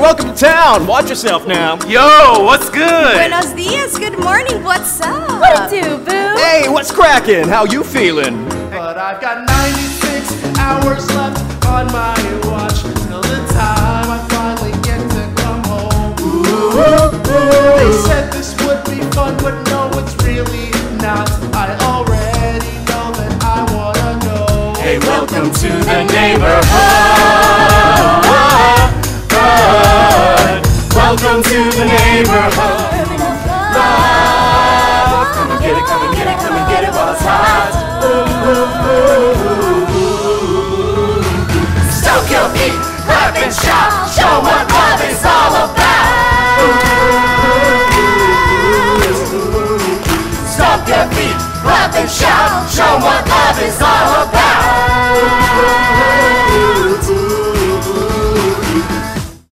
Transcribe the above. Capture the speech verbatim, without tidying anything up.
welcome to town. Watch yourself now. Yo, what's good? Buenos dias, good morning, what's up? What it do, boo? Hey, what's cracking? How you feeling? But I've got ninety-six hours left on my watch till the time I finally get to come home. Ooh, ooh, ooh. They said this would be fun, but no, it's really not. I already know that I wanna go. Hey, welcome to the neighborhood. Welcome to the neighborhood. Love. Come and get it, come and get it, come and get it while it's hot. Ooh, ooh, ooh, ooh. Stoke your feet, clap and shout. Show what love is all about. Ooh, stomp your feet, clap and shout. Show what love is all about.